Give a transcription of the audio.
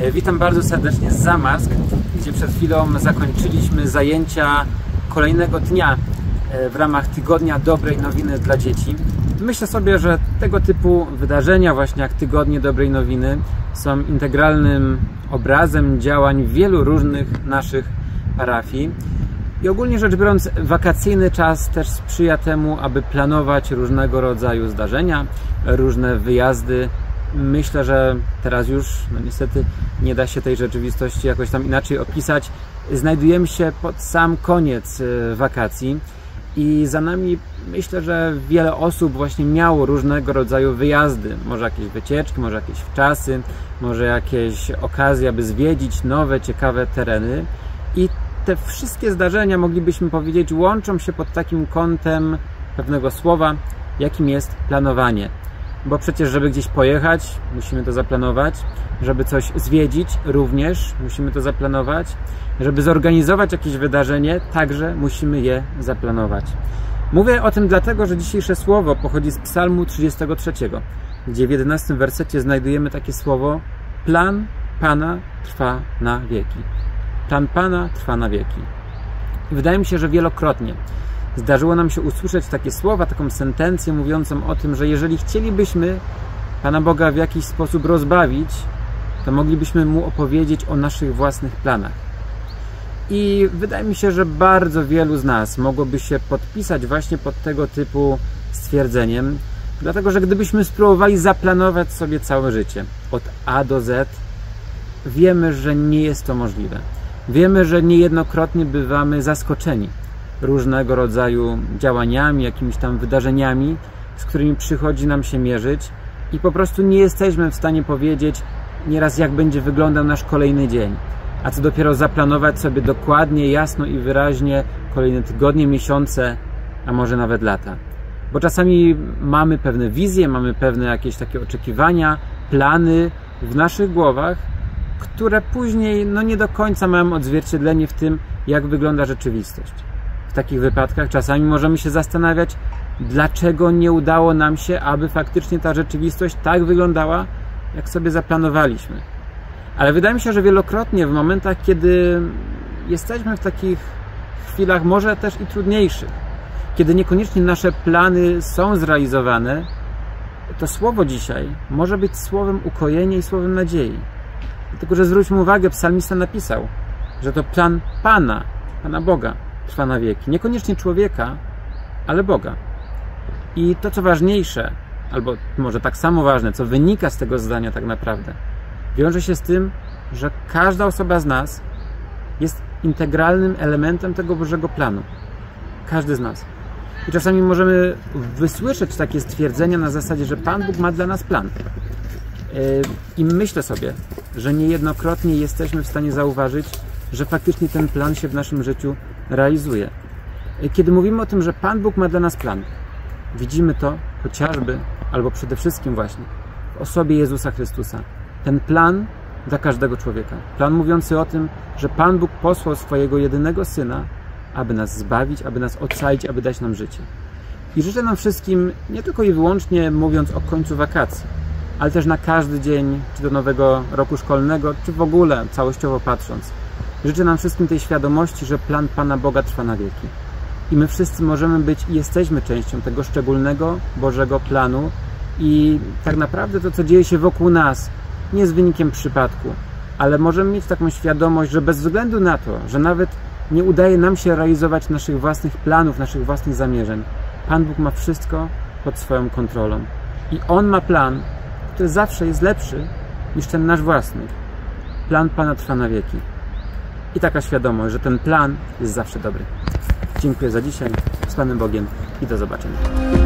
Witam bardzo serdecznie z Zamask, gdzie przed chwilą zakończyliśmy zajęcia kolejnego dnia w ramach Tygodnia Dobrej Nowiny dla dzieci. Myślę sobie, że tego typu wydarzenia, właśnie jak Tygodnie Dobrej Nowiny, są integralnym obrazem działań wielu różnych naszych parafii. I ogólnie rzecz biorąc, wakacyjny czas też sprzyja temu, aby planować różnego rodzaju zdarzenia, różne wyjazdy. Myślę, że teraz już, niestety nie da się tej rzeczywistości jakoś tam inaczej opisać. Znajdujemy się pod sam koniec wakacji i za nami myślę, że wiele osób właśnie miało różnego rodzaju wyjazdy. Może jakieś wycieczki, może jakieś wczasy, może jakieś okazje, aby zwiedzić nowe, ciekawe tereny. I te wszystkie zdarzenia, moglibyśmy powiedzieć, łączą się pod takim kątem pewnego słowa, jakim jest planowanie. Bo przecież, żeby gdzieś pojechać, musimy to zaplanować. Żeby coś zwiedzić, również musimy to zaplanować. Żeby zorganizować jakieś wydarzenie, także musimy je zaplanować. Mówię o tym dlatego, że dzisiejsze słowo pochodzi z Psalmu 33, gdzie w 11 wersecie znajdujemy takie słowo: plan Pana trwa na wieki. Plan Pana trwa na wieki. I wydaje mi się, że wielokrotnie zdarzyło nam się usłyszeć takie słowa, taką sentencję mówiącą o tym, że jeżeli chcielibyśmy Pana Boga w jakiś sposób rozbawić, to moglibyśmy Mu opowiedzieć o naszych własnych planach. I wydaje mi się, że bardzo wielu z nas mogłoby się podpisać właśnie pod tego typu stwierdzeniem, dlatego że gdybyśmy spróbowali zaplanować sobie całe życie od A do Z, wiemy, że nie jest to możliwe. Wiemy, że niejednokrotnie bywamy zaskoczeni różnego rodzaju działaniami, jakimiś tam wydarzeniami, z którymi przychodzi nam się mierzyć i po prostu nie jesteśmy w stanie powiedzieć nieraz, jak będzie wyglądał nasz kolejny dzień, a co dopiero zaplanować sobie dokładnie, jasno i wyraźnie kolejne tygodnie, miesiące, a może nawet lata. Bo czasami mamy pewne wizje, mamy pewne jakieś takie oczekiwania, plany w naszych głowach, które później nie do końca mają odzwierciedlenie w tym, jak wygląda rzeczywistość. W takich wypadkach czasami możemy się zastanawiać, dlaczego nie udało nam się, aby faktycznie ta rzeczywistość tak wyglądała, jak sobie zaplanowaliśmy. Ale wydaje mi się, że wielokrotnie w momentach, kiedy jesteśmy w takich chwilach może też i trudniejszych, kiedy niekoniecznie nasze plany są zrealizowane, to słowo dzisiaj może być słowem ukojenia i słowem nadziei. Dlatego, że zwróćmy uwagę, psalmista napisał, że to plan Pana Boga trwa na wieki. Niekoniecznie człowieka, ale Boga. I to, co ważniejsze, albo może tak samo ważne, co wynika z tego zdania tak naprawdę, wiąże się z tym, że każda osoba z nas jest integralnym elementem tego Bożego planu. Każdy z nas. I czasami możemy wysłyszeć takie stwierdzenia na zasadzie, że Pan Bóg ma dla nas plan. I myślę sobie, że niejednokrotnie jesteśmy w stanie zauważyć, że faktycznie ten plan się w naszym życiu realizuje. Kiedy mówimy o tym, że Pan Bóg ma dla nas plan, widzimy to chociażby, albo przede wszystkim właśnie w osobie Jezusa Chrystusa. Ten plan dla każdego człowieka. Plan mówiący o tym, że Pan Bóg posłał swojego jedynego Syna, aby nas zbawić, aby nas ocalić, aby dać nam życie. I życzę nam wszystkim, nie tylko i wyłącznie mówiąc o końcu wakacji, ale też na każdy dzień, czy do nowego roku szkolnego, czy w ogóle całościowo patrząc. Życzę nam wszystkim tej świadomości, że plan Pana Boga trwa na wieki. I my wszyscy możemy być i jesteśmy częścią tego szczególnego Bożego planu i tak naprawdę to, co dzieje się wokół nas, nie jest wynikiem przypadku, ale możemy mieć taką świadomość, że bez względu na to, że nawet nie udaje nam się realizować naszych własnych planów, naszych własnych zamierzeń, Pan Bóg ma wszystko pod swoją kontrolą. I On ma plan, który zawsze jest lepszy niż ten nasz własny. Plan Pana trwa na wieki. I taka świadomość, że ten plan jest zawsze dobry. Dziękuję za dzisiaj. Z Panem Bogiem i do zobaczenia.